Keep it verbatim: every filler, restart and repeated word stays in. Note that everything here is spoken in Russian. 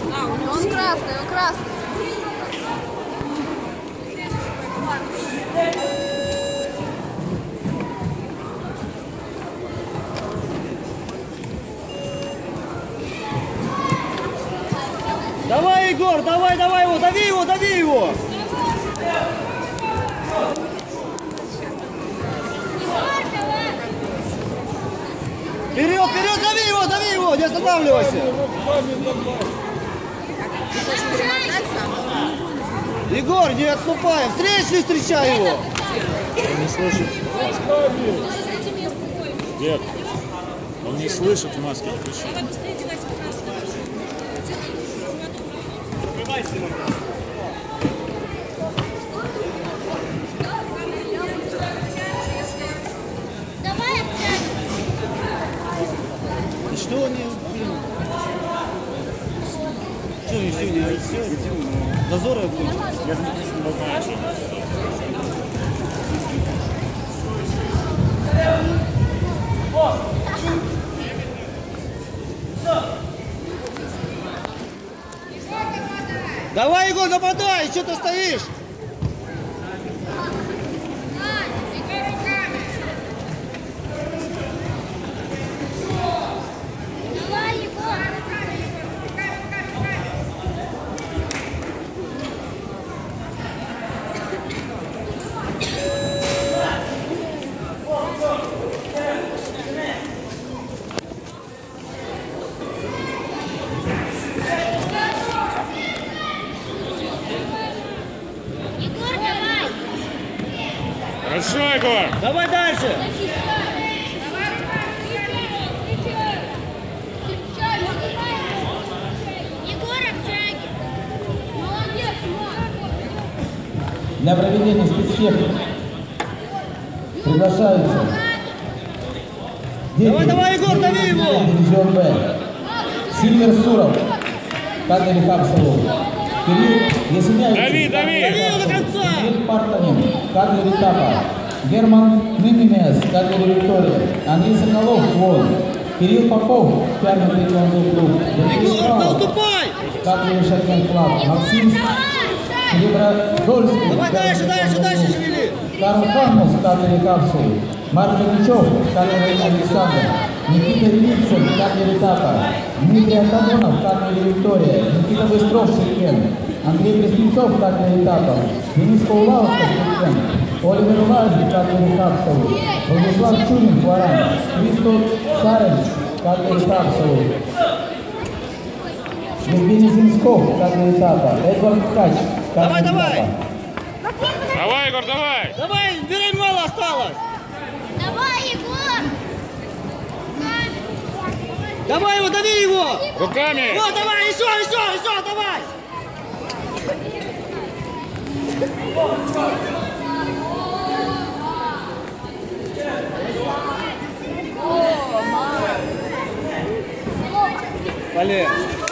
Он красный, он красный. Давай, Егор, давай, давай его, дави его, дави его. Вперед, вперед, дави его, дави его, не останавливайся. Егор, не отступай, встречный встречай его. Он не слышит в маске. Дед, он не слышит в маске. Что они, блин? Что они сегодня сделали? Дозоры будут? Я не знаю, что. Давай, Егор, нападай, что ты стоишь? Хорошо, Егор! Давай дальше! Для проведения спецтехники приглашаются дети. Давай, давай, Егор, дави его! Дивизион Б. Сильвер Суров, Кадри Хапсову. Кирилл Ясеняевич. Дави, дави! Дави его до конца! Кирилл Партанин, Кадри Ритапа. Герман Ныминес, Кадри Виктория. Андрей Соколов, Вон. Кирилл Попов, Пятый региональный клуб. Егор, да уступай! Кадри Шатен Клаб. Максим Серебродольский. Давай дальше, дальше, дальше шевели! Карл Хармус, Кадри Капсул. Марк Ильичев, Кадри Александр. Никита Ильицын, Кадри Ритапа. Дмитрий Антонов, Кадри Виктория. Никита Быстров, Шеркен. Андрей Преснецов, Кадри Ритапа. Денис Паулаус, Шеркен. Оливер Лази, Кадри Капсул. Владислав Чурин, Флоран. Христо Саренс, Кадри Капсул. Евгений Земсков, Кадри Ритапа. Эдвард Ткач, Давай, Кадри давай! Ритапа. Давай, Егор, давай! Давай, время мало осталось! Давай, Егор! Давай его, дави его! Руками! Вот, давай, еще, еще, еще, давай! Полез.